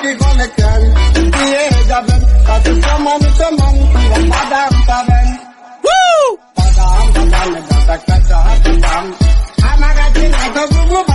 কি বলে কেন দিয়ে যাবেন তাতে সমান সমান বাদাম পাবেন বাদাম বাদাম দাদা কাঁচা বাদাম আমার কাছে